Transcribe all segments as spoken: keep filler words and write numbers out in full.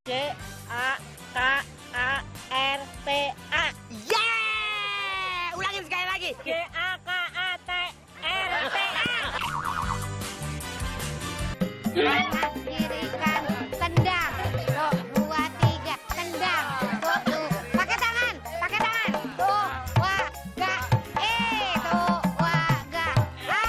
C A K A R T A. Yeay! Ulangin sekali lagi. C A K A T R T A. Kanan kiri kan tendang. Tuh, dua tiga tendang. Tuh, tuh. Pakai tangan, pakai tangan. Tuh, wa, ga, eh, tuh, wa, ga, ah.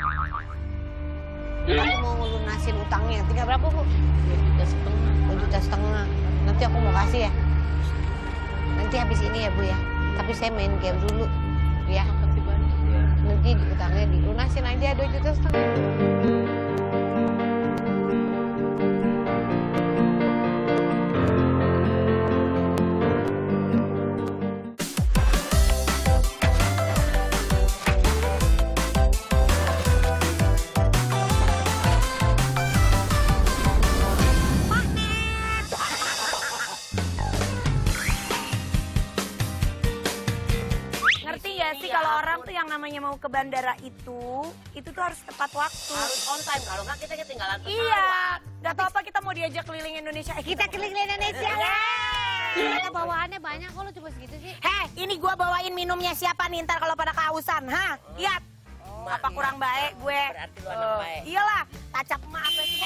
Aku mau ngelunasin utangnya. Tinggal berapa, Bu? dua juta setengah. Dua juta setengah. Nanti aku mau kasih ya. Nanti habis ini ya, Bu ya. Tapi saya main game dulu, ya. Makasih banyak. Nanti utangnya dilunasin aja dua juta setengah. Ngerti ya sih kalau orang tuh yang namanya mau ke bandara itu, itu tuh harus tepat waktu. Harus on time, kalau nggak kita ketinggalan pesawat. Iya, gak tau apa kita mau diajak keliling Indonesia. Eh, Kita keliling Indonesia. Ternyata bawaannya banyak kok, lu cuma segitu sih. Heh, ini gua bawain minumnya siapa nih ntar kalau pada kehausan, ha? Lihat, apa kurang baik gue? Berarti lu anak Oh, baik. iyalah, tacap emak apa sih?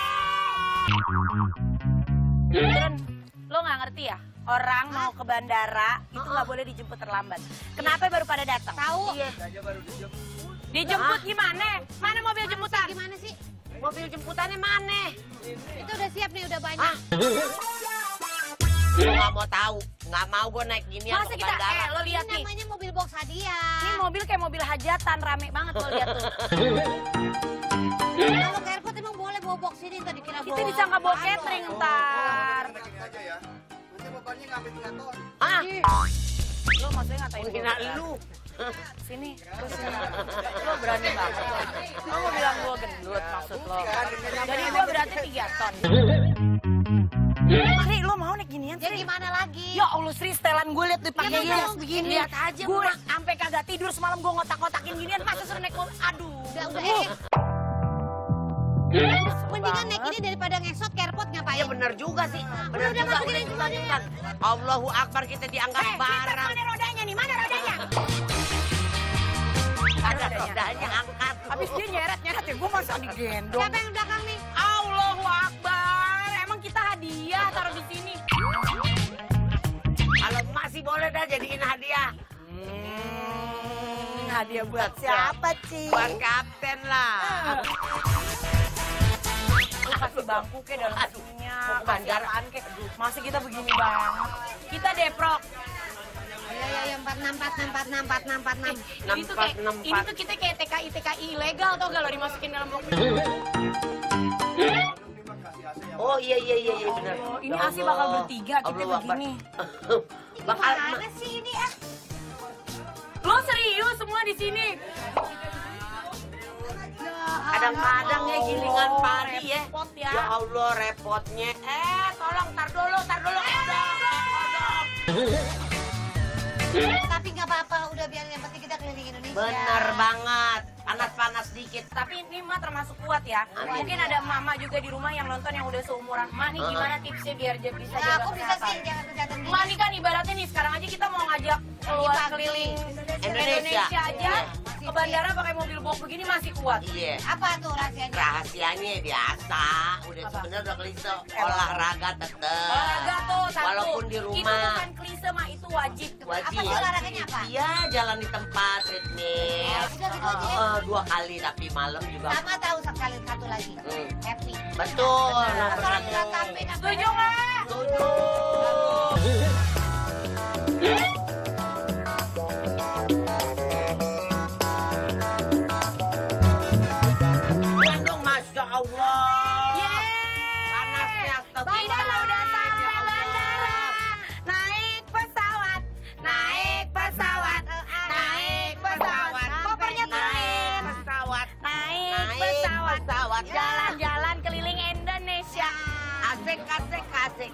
Beneran, lo nggak ngerti ya? Orang mau ke bandara itu nggak boleh dijemput terlambat. Kenapa baru pada datang? Tahu? Iya. Dijemput gimana? Mana mobil jemputan? Gimana sih? Mobil jemputannya mana? Itu udah siap nih, udah banyak. Gue nggak mau tahu, nggak mau gue naik ginian Masa ke kita, bandara. eh lo lihat Ini nih. namanya mobil box hadiah. Ini mobil kayak mobil hajatan, rame banget lo lihat tuh. Kalau ke airport emang boleh bawa box ini, ntar dikira bawa. Kita disangka bawa catering ntar. saja ya. Nanti bebannya ngambil tiga ton. Ah, Lo maksudnya ngatain gue? menghina lu. Sini, terus sini. Lo berani banget lo. Lo mau bilang gue gendut maksud lo. Jadi gue berarti tiga ton. Mari, lo mau naik ginian Ya sih? gimana lagi? Ya Allah Sri, setelan gue liat tuh pakai Ya, jas Bang. begini. Lihat aja, Gue Bang. sampai kagak tidur semalam gue ngotak-ngotakin ginian. Masa suruh naik mobil? Aduh. Udah, udah, eh. Mendingan naik ini daripada ngesot ke airport ngapain? Ya benar juga sih. Benar Udah, juga, masukin udah aja ikutan semuanya. ikutan. Allahu Akbar, kita dianggap Eh, Peter, barang. mana rodanya nih? Mana rodanya? Ada rodanya, angkat. Habis dia nyeret-nyeret ya, gue masa digendong. Siapa yang belakang nih? Allahu Akbar, emang kita hadiah taruh di sini. Kalau masih boleh dah jadiin hadiah. Hmm, hadiah buat siapa, Ci? Buat kapten lah. Lu kasih bangku ke dalam Aduh, sininya, mau ke kasih bandara. apaan ke? Masih kita begini banget. Kita deprok. Ya, ya, ya, empat enam, empat enam, empat enam, empat enam, empat enam. Ini tuh kayak, ini tuh kita kayak T K I T K I ilegal tau gak lo dimasukin dalam box. Oh iya iya iya iya benar. Oh, ini Ya Asi Allah. bakal bertiga, kita Allah Akbar. begini. Bakal Gimana sih ini ah? Lo serius semua di sini? kadang-kadang ya gilingan padi ya. Repot ya. Ya Allah repotnya. Eh tolong tar dulu tar dulu. Kodok, kodok. Tapi nggak apa-apa, udah biar yang penting kita keliling Indonesia. Bener banget. Panas-panas dikit. Tapi ini mah termasuk kuat ya. Amin. Mungkin ada mama juga di rumah yang nonton yang udah seumuran. Ma nih gimana tipsnya biar dia bisa Nah, jaga aku bisa kesehatan? sih jaga kesehatan diri. Ma nih kan ibaratnya nih sekarang aja kita mau ngajak keluar Pagi. keliling Indonesia. Indonesia aja Iya. ke bandara pakai mobil box begini masih kuat. Iya. Apa tuh rahasianya? Rahasianya biasa. Udah Apa? sebenarnya udah klise. Olahraga tetep. Olahraga tuh satu. Walaupun di Itu rumah. bukan klise mah, itu wajib. Wajib. Apa sih olahraganya apa? Iya jalan di tempat treadmill. Oh, udah gitu aja ya? Eh, dua kali tapi malam juga. Sama tahu sekali satu lagi. Hmm. Happy. Betul. Nah, Nah, kalau betul. kita sampai Setuju nggak? Setuju. Bandung, Masya Allah. Panasnya Kita udah sampai bandara. Naik pesawat, naik pesawat, naik pesawat. Kopernya turunin. pesawat. Naik Naik pesawat, pesawat. jalan-jalan keliling Indonesia. Asik, asik, asik.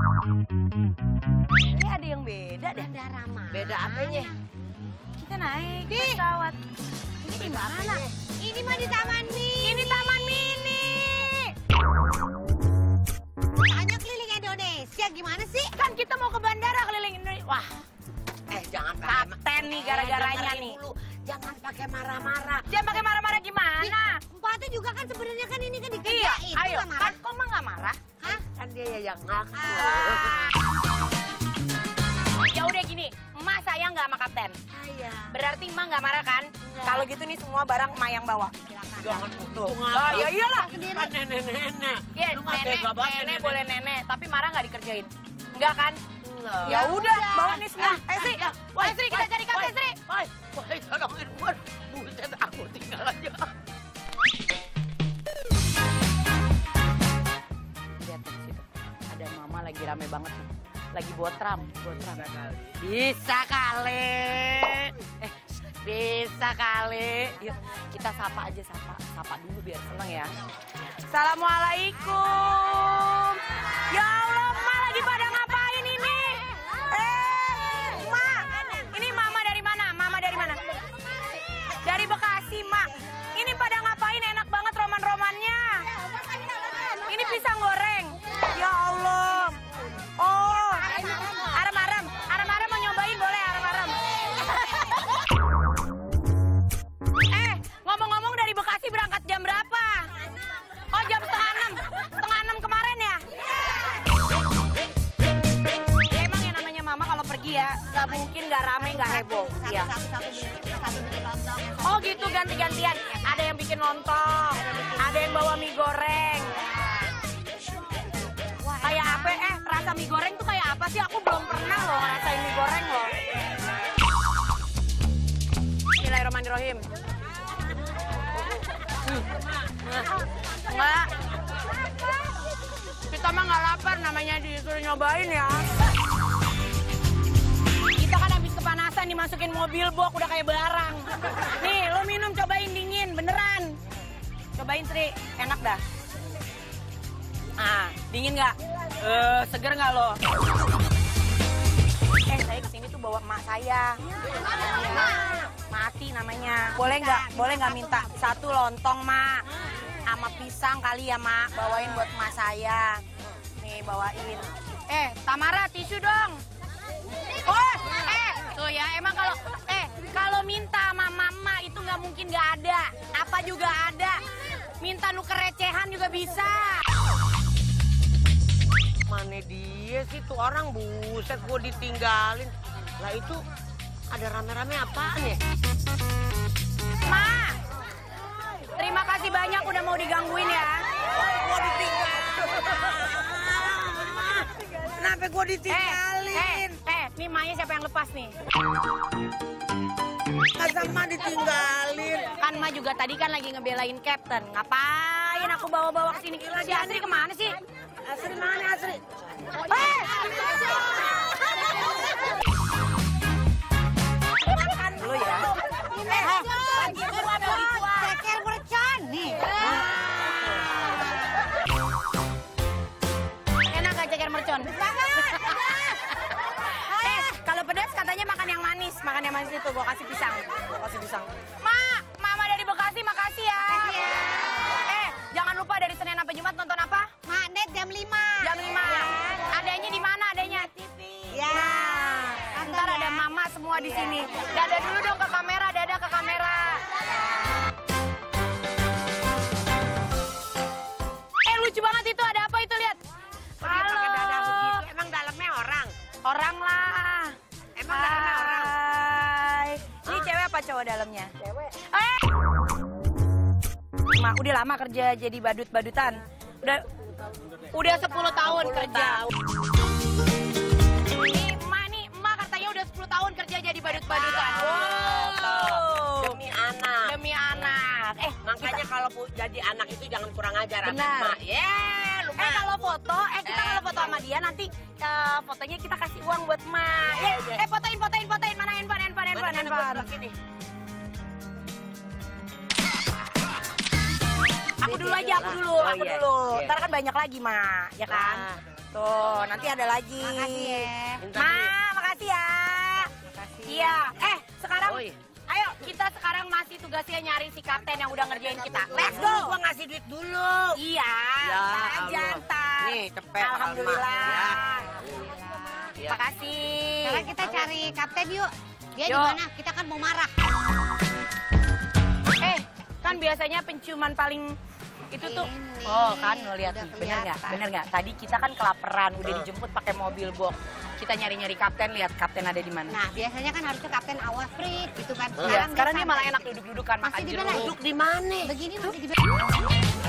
Ini ada yang beda deh. bandara mah. Beda apanya? Kita naik pesawat. Ini di mana? Ini mah di Taman Mini. Ini Taman Mini. Hanya keliling Indonesia. gimana sih? Kan kita mau ke bandara keliling Indonesia. Wah, Eh, jangan kapten nih gara-garanya dengerin nih. dulu. Jangan pakai marah-marah. Jangan pakai marah-marah gimana? Empatnya juga kan sebenarnya kan ini kan Iya, dikerjain. ayo. Nggak marah. Kan kok mah nggak marah? Hah? Kan dia ya yang ngaku. Ya udah gini, emak sayang nggak sama kapten? Ayah. Berarti emak nggak marah kan? Kalau gitu nih semua barang emak yang bawa. Jangan untung. Oh, ya iyalah. Kan nenek-nenek. Iya, Lu nggak nenek, tega banget nenek nenek. boleh nenek, tapi marah nggak dikerjain. Enggak kan? Enggak. Ya udah, bawa nih semua. Eh, Sri, Woi, eh, Sri, kita cari kapten, Sri. Woi, woi, tolongin gue. Buset, aku tinggal aja. Lihat di situ. Ada mama lagi rame banget nih. Lagi botram, botram. Bisa kali. Eh, bisa kali. Yuk, kita sapa aja, sapa. Sapa dulu biar seneng ya. Assalamualaikum. Ya Allah, Ma lagi pada ngapain ini? Eh, Ma. Ini mama dari mana? Mama dari mana? Dari Bekasi, Ma. Ini pada ngapain? Enak banget roman-romannya. Ini pisang goreng. Ya Allah. Oh, arem-arem. Arem-arem mau nyobain boleh arem-arem. Eh, ngomong-ngomong dari Bekasi berangkat jam berapa? Oh, jam setengah enam. Setengah enam kemarin ya? Ya emang yang namanya mama kalau pergi ya, nggak mungkin nggak rame, nggak heboh. Iya. Oh gitu, ganti-gantian. Ada yang bikin lontong, ada yang bawa mie goreng. Kayak apa? Eh, rasa mie goreng tuh kayak apa sih? Aku belum pernah loh ngerasain mie goreng loh. Bismillahirrahmanirrahim. Hmm. Enggak. Kita mah nggak lapar, namanya disuruh nyobain ya. Kita kan habis kepanasan dimasukin mobil box udah kayak barang. Nih, lo minum cobain dingin, beneran. Cobain Sri, enak dah. Ah, dingin nggak? Eh, seger nggak lo? Eh, saya kesini tuh bawa emak saya. Mati namanya. Boleh nggak? Boleh nggak minta satu lontong, Mak? Sama pisang kali ya, Mak. Bawain buat emak saya. Nih, bawain. Eh, Tamara, tisu dong. Oh, eh, tuh ya, emang kalau eh kalau minta sama mama itu nggak mungkin nggak ada. Apa juga ada. Minta nuker recehan juga bisa. Mana dia sih tuh orang, buset gue ditinggalin. Lah itu ada rame-rame apaan ya? Ma, terima kasih banyak udah mau digangguin ya. Gue ditinggalin. Kenapa gue ditinggalin? Eh, eh, eh, nih Maya siapa yang lepas nih? Masa Ma ditinggalin? Kan Ma juga tadi kan lagi ngebelain Captain. Ngapain aku bawa-bawa ke sini? Si Asri kemana sih? Asri mana Asri? Eh! Makan dulu ya. Eh, bagi gua, bagi gua. Ceker mercon nih. Enak gak ceker mercon? Eh, kalau pedas katanya makan yang manis. Makan yang manis itu, gua kasih pisang. Gua kasih pisang. Ma, Mama dari Bekasi, makasih ya. Makasih ya. Eh, jangan lupa dari Senin sampai Jumat nonton apa? Mak Net jam lima. Jam lima. Adanya di mana adanya? T V. Ya. Nah, ntar ada Mama semua di sini. Dadah dulu dong ke kamera, dadah ke kamera. Eh, lucu banget itu. Ada apa itu, lihat? Pakai pakai dada begitu. Emang dalamnya orang? Orang lah. Emang dalamnya orang? Hai. Ini cewek apa cowok dalamnya? Cewek. Eh! Ma, udah lama kerja jadi badut-badutan. Udah udah sepuluh tahun kerja. Nih, emak nih, emak katanya udah sepuluh tahun kerja jadi badut-badutan. Wow. Demi anak. Demi anak. Eh, Makanya kalau bu- jadi anak itu jangan kurang ajar sama Benar. emak. Ya, lupa. Eh kalau foto, eh kita kalau foto sama dia nanti eh, fotonya kita kasih uang buat emak. Iya, Eh, iya. eh fotoin, fotoin, fotoin. Mana handphone, handphone, handphone, Mana, mana, handphone. buat sini. Aku dulu aja, aku dulu, Oh, aku iya, dulu. iya. Ntar kan banyak lagi, Ma, ya kan? Nah. Tuh, nanti ada lagi. Makasih ya. Minta Ma, duit. makasih ya. Iya. Eh, sekarang, Oh, iya. ayo kita sekarang masih tugasnya nyari si kapten yang udah ngerjain kita. Let's Dulu, go. gua ngasih duit dulu. Iya, Ya, ntar aja Allah. ntar. Nih, cepet, Alhamdulillah. Alma. Ya. Makasih. Sekarang kita cari kapten yuk. Dia di Yuk. mana? Kita kan mau marah. Eh, kan biasanya penciuman paling itu tuh. Ini, Oh kan, lo lihat udah nih. Bener nggak? kelihatan. Bener nggak? Tadi kita kan kelaparan, udah dijemput pakai mobil box. Kita nyari-nyari kapten, lihat kapten ada di mana. Nah, biasanya kan harusnya kapten awas Frit gitu kan. Iya, sekarang dia santai. malah enak duduk-dudukan makan Masih di jeruk. mana? Duduk di mana? Begini masih di